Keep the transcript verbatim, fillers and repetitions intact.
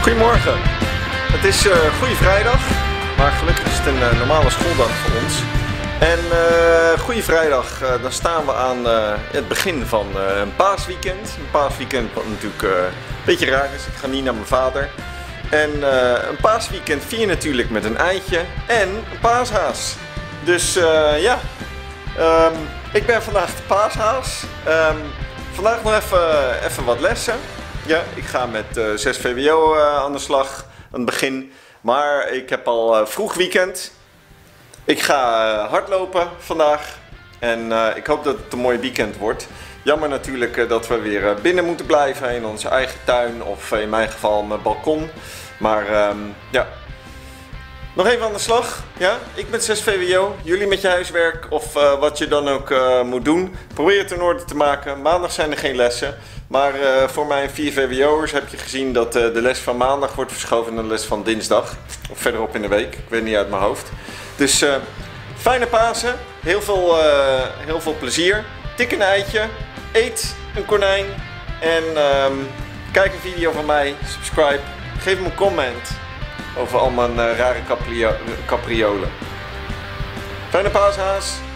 Goedemorgen. Het is uh, Goede Vrijdag, maar gelukkig is het een uh, normale schooldag voor ons. En uh, Goede Vrijdag, uh, dan staan we aan uh, het begin van uh, een paasweekend. Een paasweekend wat natuurlijk uh, een beetje raar is. Ik ga niet naar mijn vader. En uh, een paasweekend vier je natuurlijk met een eitje en een paashaas. Dus uh, ja, um, ik ben vandaag de paashaas. Um, vandaag nog even, even wat lessen. Ja, ik ga met uh, zes V W O uh, aan de slag aan het begin. Maar ik heb al uh, vroeg weekend. Ik ga uh, hardlopen vandaag. En uh, ik hoop dat het een mooi weekend wordt. Jammer natuurlijk uh, dat we weer uh, binnen moeten blijven in onze eigen tuin. Of uh, in mijn geval mijn balkon. Maar um, ja, nog even aan de slag. Ja? Ik met zes V W O, jullie met je huiswerk of uh, wat je dan ook uh, moet doen. Probeer het in orde te maken. Maandag zijn er geen lessen. Maar uh, voor mijn vier V W O'ers heb je gezien dat uh, de les van maandag wordt verschoven naar de les van dinsdag. Of verderop in de week, ik weet niet uit mijn hoofd. Dus uh, fijne Pasen, heel veel, uh, heel veel plezier. Tik een eitje, eet een konijn en um, kijk een video van mij, subscribe. Geef me een comment over al mijn uh, rare capriolen. Fijne paashaas!